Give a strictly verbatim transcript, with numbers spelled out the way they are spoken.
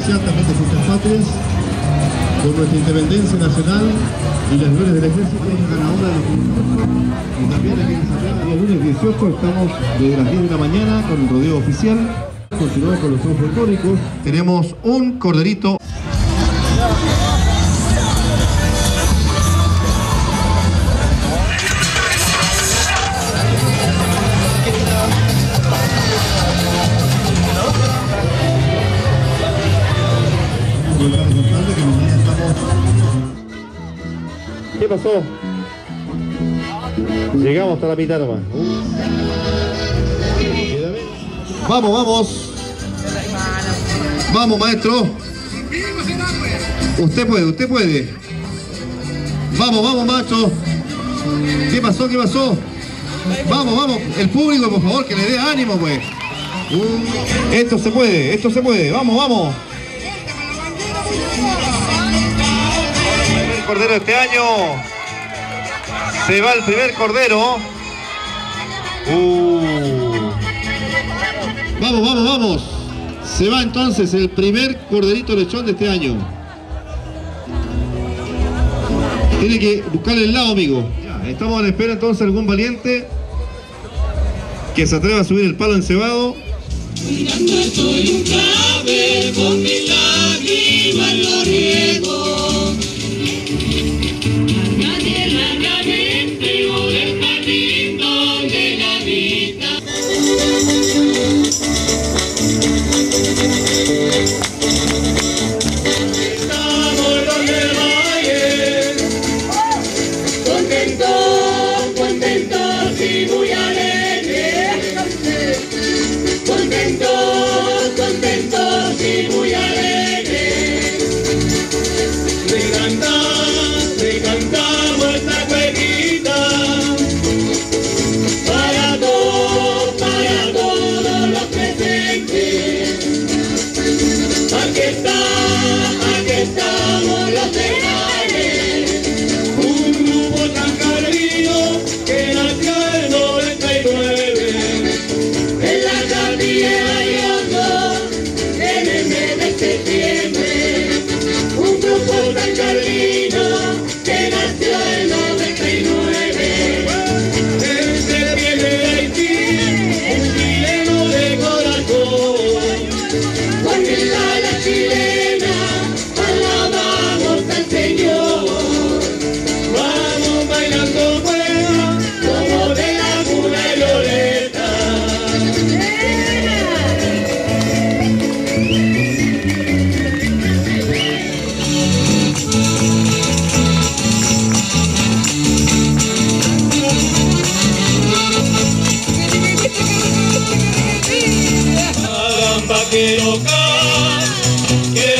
También de fiestas patrias, por nuestra independencia nacional y las glorias del ejército, ganadora de los concursos. Y también aquí en Santiago, el lunes dieciocho, estamos desde las diez de la mañana con el rodeo oficial. Continuamos con los shows folclóricos. Tenemos un corderito. ¿Qué pasó? Llegamos hasta la mitad nomás. Vamos, vamos. Vamos, maestro. Usted puede, usted puede. Vamos, vamos, macho. ¿Qué pasó? ¿Qué pasó? Vamos, vamos. El público, por favor, que le dé ánimo, pues. Esto se puede, esto se puede. Vamos, vamos. Cordero este año, se va el primer cordero. Uh. Vamos, vamos, vamos. Se va entonces el primer corderito lechón de este año. Tiene que buscarle el lado, amigo. Ya, estamos a la espera entonces algún valiente que se atreva a subir el palo encebado. Mirando estoy un clave con mis lágrimas lo riego. Que